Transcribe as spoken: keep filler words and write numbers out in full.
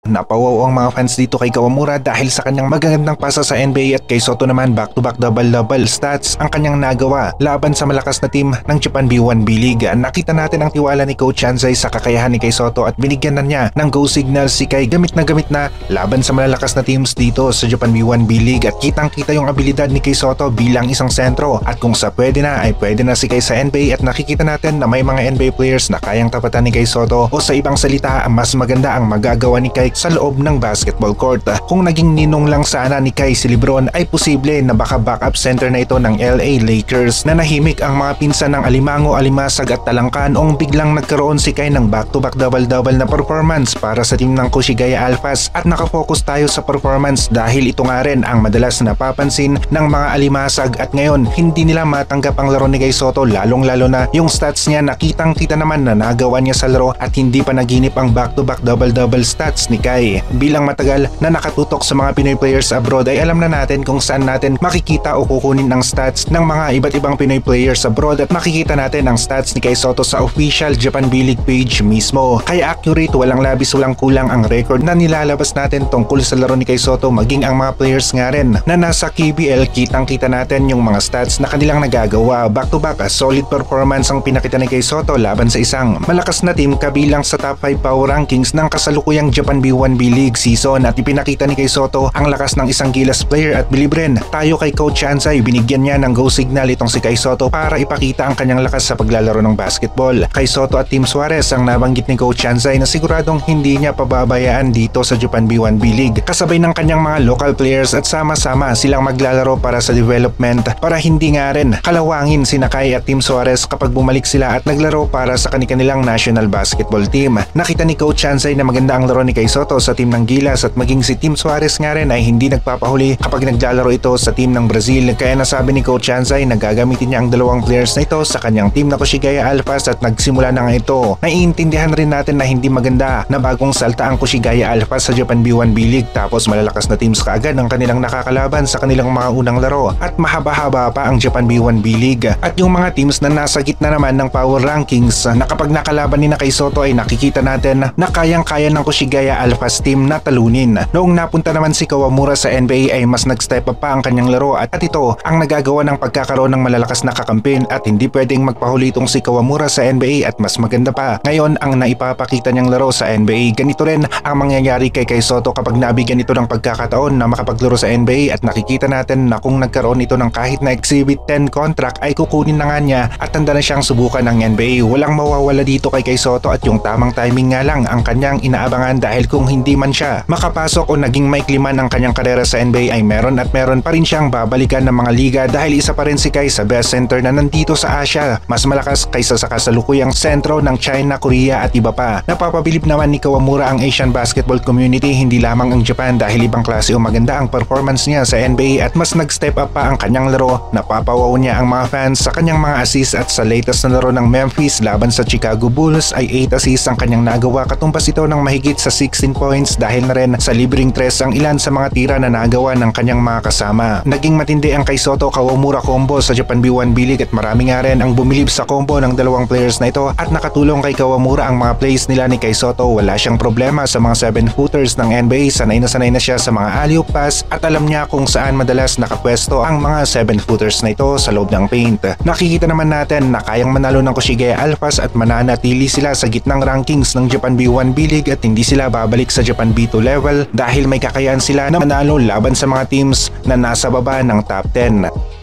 Napawaw ang mga fans dito kay Kawamura dahil sa kanyang magagandang pasa sa N B A at kay Soto naman back-to-back double-double stats ang kanyang nagawa laban sa malakas na team ng Japan B one B-League. Nakita natin ang tiwala ni Coach Anzai sa kakayahan ni kay Soto at binigyan na niya ng go signal si Kai gamit na gamit na laban sa malalakas na teams dito sa Japan B one B-League at kitang-kita yung abilidad ni kay Soto bilang isang sentro at kung sa pwede na ay pwede na si Kai sa N B A at nakikita natin na may mga N B A players na kayang tapatan ni kay Soto o sa ibang salita mas maganda ang magagawa ni Kai sa loob ng basketball court. Kung naging ninong lang sana ni Kai si Lebron ay posible na baka backup center na ito ng L A Lakers. Nanahimik ang mga pinsan ng Alimango, Alimasag at Talangkan ong biglang nagkaroon si Kai ng back-to-back double-double na performance para sa team ng Koshigaya Alphas at nakafocus tayo sa performance dahil ito nga rin ang madalas napapansin ng mga Alimasag at ngayon hindi nila matanggap ang laro ni Kai Soto lalong-lalo na yung stats niya nakitang-kita naman na nagawa niya sa laro at hindi pa naginip ang back-to-back double-double stats ni Kai. Bilang matagal na nakatutok sa mga Pinoy players abroad ay alam na natin kung saan natin makikita o kukunin ang stats ng mga iba't ibang Pinoy players abroad at makikita natin ang stats ni Kai Soto sa official Japan B-League page mismo. Kaya accurate, walang labis, walang kulang ang record na nilalabas natin tungkol sa laro ni Kai Soto maging ang mga players nga rin na nasa K B L. Kitang-kita natin yung mga stats na kanilang nagagawa. Back-to-back a solid performance ang pinakita ni Kai Soto laban sa isang malakas na team kabilang sa top five power rankings ng kasalukuyang Japan B one B-League season at ipinakita ni Kai Soto ang lakas ng isang gilas player at believe rin tayo kay Coach Anzai binigyan niya ng go signal itong si Kai Soto para ipakita ang kanyang lakas sa paglalaro ng basketball. Kai Soto at Team Suarez ang nabanggit ni Coach Anzai na siguradong hindi niya pababayaan dito sa Japan B one B-League kasabay ng kanyang mga local players at sama-sama silang maglalaro para sa development para hindi nga rin kalawangin sina Kai at Team Suarez kapag bumalik sila at naglaro para sa kanilang national basketball team. Nakita ni Coach Anzai na maganda ang laro ni Kai Soto sa team ng Gilas at maging si Team Suarez nga rin ay hindi nagpapahuli kapag naglalaro ito sa team ng Brazil. Kaya nasabi ni Coach Anzai na gagamitin niya ang dalawang players na ito sa kanyang team na Koshigaya Alphas at nagsimula na nga ito. Naiintindihan rin natin na hindi maganda na bagong salta ang Koshigaya Alphas sa Japan B one B-League tapos malalakas na teams kaagad ang kanilang nakakalaban sa kanilang mga unang laro at mahaba-haba pa ang Japan B one B-League at yung mga teams na nasa gitna naman ng power rankings na kapag nakalaban ni na Kai Soto ay nakikita natin na kayang-kaya ng Koshigaya Alphas team na talunin. Noong napunta naman si Kawamura sa N B A ay mas nag-step up pa ang kanyang laro at, at ito ang nagagawa ng pagkakaroon ng malalakas na kakampin at hindi pwedeng magpahuli itong si Kawamura sa N B A at mas maganda pa ngayon ang naipapakita niyang laro sa N B A. Ganito rin ang mangyayari kay Kai Soto kapag nabigyan ito ng pagkakataon na makapaglaro sa N B A at nakikita natin na kung nagkaroon ito ng kahit na Exhibit ten contract ay kukunin na nga niya at handa na siyang subukan ng N B A. Walang mawawala dito kay Kai Soto at yung tamang timing nga lang ang kanyang inaabangan dahil kung hindi man siya makapasok o naging maikli man ang kanyang karera sa N B A ay meron at meron pa rin siyang babalikan ng mga liga dahil isa pa rin si Kai sa best center na nandito sa Asia. Mas malakas kaysa sa kasalukuyang sentro ng China, Korea at iba pa. Napapabilib naman ni Kawamura ang Asian basketball community hindi lamang ang Japan dahil ibang klase o maganda ang performance niya sa N B A at mas nag-step up pa ang kanyang laro. Napapawaw niya ang mga fans sa kanyang mga assists at sa latest na laro ng Memphis laban sa Chicago Bulls ay eight assists ang kanyang nagawa katumbas ito ng mahigit sa sixteen points dahil na rin sa libreng tres ang ilan sa mga tira na nagawa ng kanyang mga kasama. Naging matindi ang Kai Soto Kawamura combo sa Japan B one B-League at marami nga rin ang bumilib sa combo ng dalawang players na ito at nakatulong kay Kawamura ang mga plays nila ni Kai Soto. Wala siyang problema sa mga seven footers ng N B A, sanay na sanay na siya sa mga alley-oop pass at alam niya kung saan madalas nakapwesto ang mga seven footers na ito sa loob ng paint. Nakikita naman natin na kayang manalo ng Koshigaya Alphas at mananatili sila sa gitnang rankings ng Japan B one B-League at hindi sila babalik sa Japan B two level dahil may kakayahan sila na manalo laban sa mga teams na nasa baba ng top ten.